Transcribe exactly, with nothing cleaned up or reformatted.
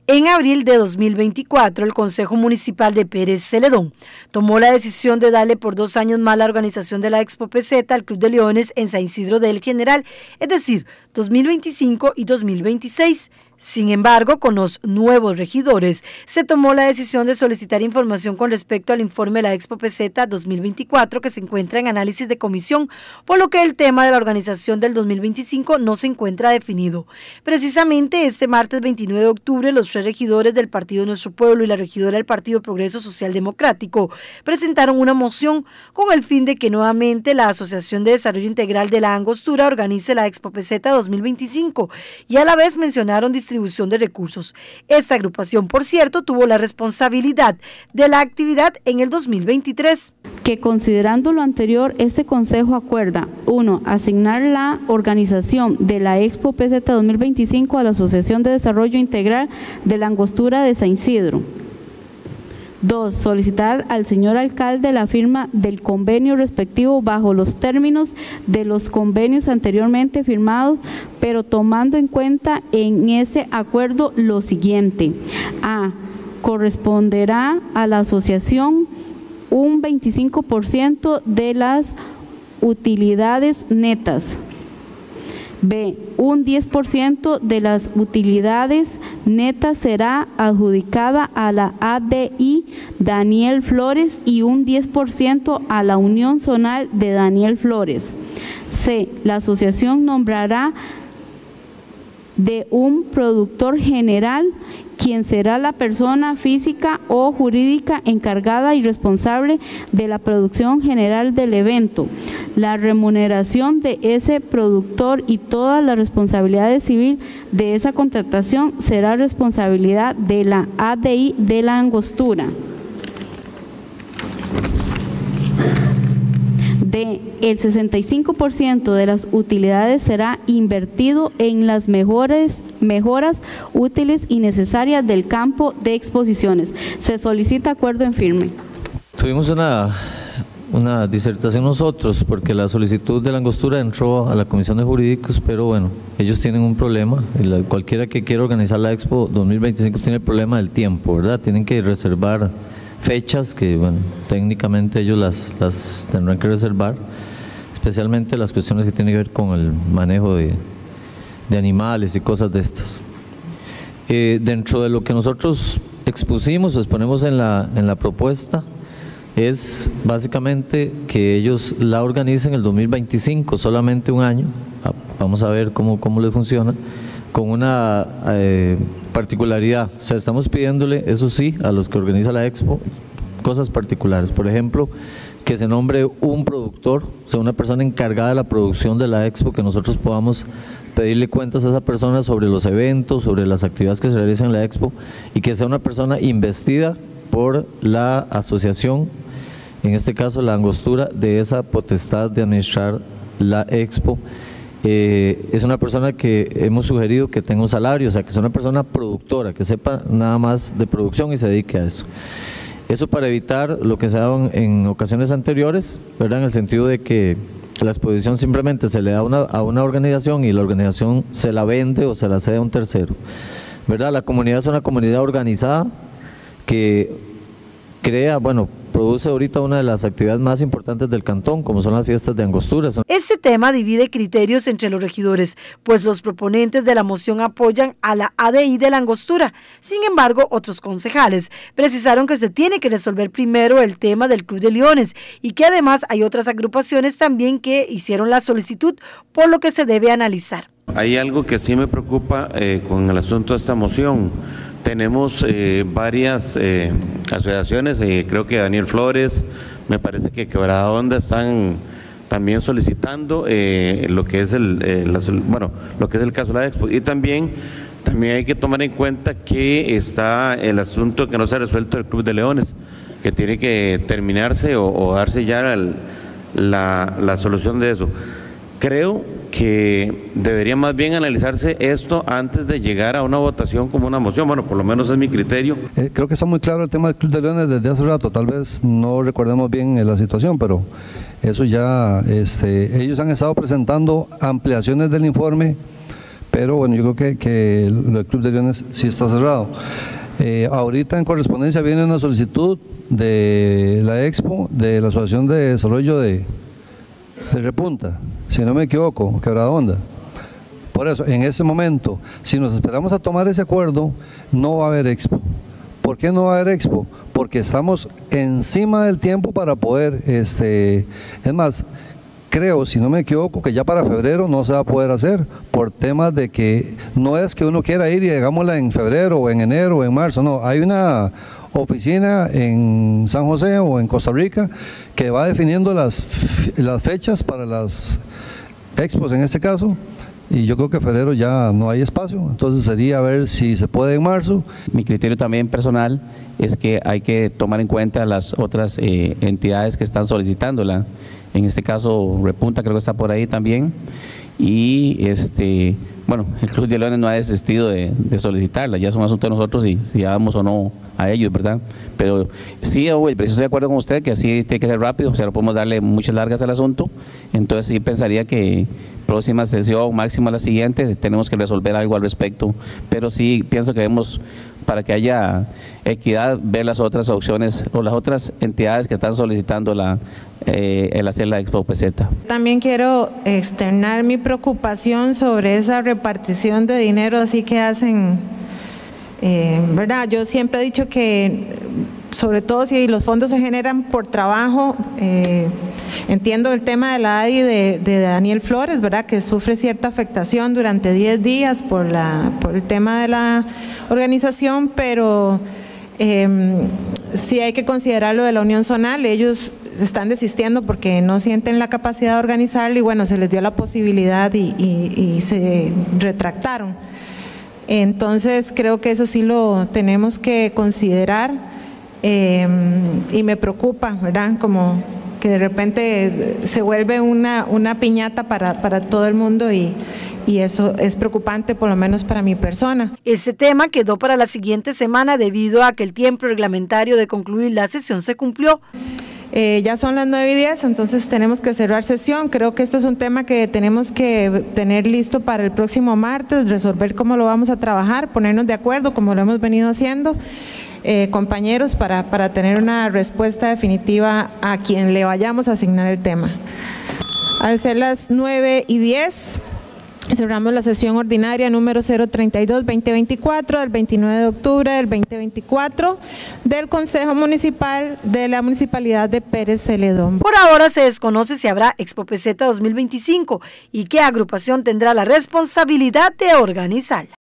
En abril de dos mil veinticuatro, el Consejo Municipal de Pérez Celedón tomó la decisión de darle por dos años más la organización de la Expo Peseta al Club de Leones en San Isidro del General, es decir, dos mil veinticinco y dos mil veintiséis. Sin embargo, con los nuevos regidores, se tomó la decisión de solicitar información con respecto al informe de la Expo Peseta dos mil veinticuatro que se encuentra en análisis de comisión, por lo que el tema de la organización del dos mil veinticinco no se encuentra definido. Precisamente este martes veintinueve de octubre, los tres regidores del Partido Nuestro Pueblo y la regidora del Partido Progreso Social Democrático presentaron una moción con el fin de que nuevamente la Asociación de Desarrollo Integral de la Angostura organice la Expo Peseta dos mil veinticinco y a la vez mencionaron distribución de recursos. Esta agrupación, por cierto, tuvo la responsabilidad de la actividad en el dos mil veintitrés. Que considerando lo anterior, este Consejo acuerda, uno, asignar la organización de la Expo Peseta dos mil veinticinco a la Asociación de Desarrollo Integral de la Angostura de San Isidro. Dos, solicitar al señor alcalde la firma del convenio respectivo bajo los términos de los convenios anteriormente firmados, pero tomando en cuenta en ese acuerdo lo siguiente. A, corresponderá a la asociación un veinticinco por ciento de las utilidades netas. B, un diez por ciento de las utilidades netas será adjudicada a la A D I Daniel Flores y un diez por ciento a la Unión Zonal de Daniel Flores. C, la asociación nombrará de un productor general, quien será la persona física o jurídica encargada y responsable de la producción general del evento. La remuneración de ese productor y todas las responsabilidades civiles de esa contratación será responsabilidad de la A D I de la Angostura. D, el sesenta y cinco por ciento de las utilidades será invertido en las mejores, mejoras útiles y necesarias del campo de exposiciones. Se solicita acuerdo en firme. Tuvimos una, una disertación nosotros porque la solicitud de la Angostura entró a la Comisión de Jurídicos, pero bueno, ellos tienen un problema. Cualquiera que quiera organizar la Expo dos mil veinticinco tiene el problema del tiempo, ¿verdad? Tienen que reservar fechas que, bueno, técnicamente ellos las, las tendrán que reservar, especialmente las cuestiones que tienen que ver con el manejo de, de animales y cosas de estas. Eh, dentro de lo que nosotros expusimos, exponemos en la, en la propuesta, es básicamente que ellos la organicen el dos mil veinticinco, solamente un año, vamos a ver cómo, cómo les funciona, con una eh, particularidad. O sea, estamos pidiéndole, eso sí, a los que organizan la Expo, cosas particulares. Por ejemplo, que se nombre un productor, o sea, una persona encargada de la producción de la Expo, que nosotros podamos pedirle cuentas a esa persona sobre los eventos, sobre las actividades que se realizan en la Expo, y que sea una persona investida por la asociación, en este caso la Angostura, de esa potestad de administrar la Expo. Eh, es una persona que hemos sugerido que tenga un salario, o sea, que sea una persona productora, que sepa nada más de producción y se dedique a eso. Eso para evitar lo que se ha dado en, en ocasiones anteriores, ¿verdad? En el sentido de que la exposición simplemente se le da una, a una organización y la organización se la vende o se la cede a un tercero, ¿verdad? La comunidad es una comunidad organizada que crea, bueno, produce ahorita una de las actividades más importantes del cantón, como son las fiestas de Angostura. Este tema divide criterios entre los regidores, pues los proponentes de la moción apoyan a la A D I de la Angostura. Sin embargo, otros concejales precisaron que se tiene que resolver primero el tema del Club de Leones y que además hay otras agrupaciones también que hicieron la solicitud, por lo que se debe analizar. Hay algo que sí me preocupa eh, con el asunto de esta moción. Tenemos eh, varias eh, asociaciones, eh, creo que Daniel Flores, me parece que Quebrada Honda están también solicitando eh, lo que es el, eh, la, bueno, lo que es el caso de la Expo, y también, también hay que tomar en cuenta que está el asunto que no se ha resuelto del Club de Leones, que tiene que terminarse o, o darse ya el, la, la solución de eso. Creo que debería más bien analizarse esto antes de llegar a una votación como una moción. Bueno, por lo menos es mi criterio. Eh, creo que está muy claro el tema del Club de Leones desde hace rato, tal vez no recordemos bien la situación, pero eso ya, este, ellos han estado presentando ampliaciones del informe pero bueno, yo creo que, que el Club de Leones sí está cerrado. Eh, ahorita en correspondencia viene una solicitud de la Expo, de la Asociación de Desarrollo de, de Repunta, si no me equivoco, Quebrada Honda. Por eso, en ese momento, si nos esperamos a tomar ese acuerdo, no va a haber Expo. ¿Por qué no va a haber Expo? Porque estamos encima del tiempo para poder, este, es más, creo, si no me equivoco, que ya para febrero no se va a poder hacer, por temas de que no es que uno quiera ir y hagámosla en febrero, o en enero, o en marzo, no, hay una oficina en San José o en Costa Rica que va definiendo las, las fechas para las expos en este caso, y yo creo que en febrero ya no hay espacio, entonces sería ver si se puede en marzo. Mi criterio también personal es que hay que tomar en cuenta las otras eh, entidades que están solicitándola, en este caso Repunta creo que está por ahí también, y este bueno, el Club de Leones no ha desistido de, de solicitarla, ya es un asunto de nosotros si, si vamos o no a ellos, ¿verdad? Pero sí, estoy de acuerdo con usted que así tiene que ser rápido, o sea, no podemos darle muchas largas al asunto, entonces sí pensaría que próxima sesión, máxima la siguiente, tenemos que resolver algo al respecto, pero sí pienso que debemos, para que haya equidad, ver las otras opciones o las otras entidades que están solicitando la, eh, el hacer la Expo P Z. También quiero externar mi preocupación sobre esa repartición de dinero así que hacen, eh, ¿verdad? Yo siempre he dicho que, sobre todo si los fondos se generan por trabajo, eh, entiendo el tema de la A D I de, de Daniel Flores, ¿verdad?, que sufre cierta afectación durante diez días por, la, por el tema de la organización, pero eh, sí hay que considerar lo de la Unión Zonal. Ellos están desistiendo porque no sienten la capacidad de organizarlo y bueno, se les dio la posibilidad y, y, y se retractaron. Entonces creo que eso sí lo tenemos que considerar eh, y me preocupa, ¿verdad?, como que de repente se vuelve una, una piñata para, para todo el mundo y, y eso es preocupante, por lo menos para mi persona. Ese tema quedó para la siguiente semana debido a que el tiempo reglamentario de concluir la sesión se cumplió. Eh, ya son las nueve y diez, entonces tenemos que cerrar sesión. Creo que esto es un tema que tenemos que tener listo para el próximo martes, resolver cómo lo vamos a trabajar, ponernos de acuerdo como lo hemos venido haciendo. Eh, compañeros, para, para tener una respuesta definitiva a quien le vayamos a asignar el tema. Al ser las nueve y diez, cerramos la sesión ordinaria número cero treinta y dos guión veinte veinticuatro del veintinueve de octubre del veinte veinticuatro del Consejo Municipal de la Municipalidad de Pérez Celedón. Por ahora se desconoce si habrá Expo P Z dos mil veinticinco y qué agrupación tendrá la responsabilidad de organizarla.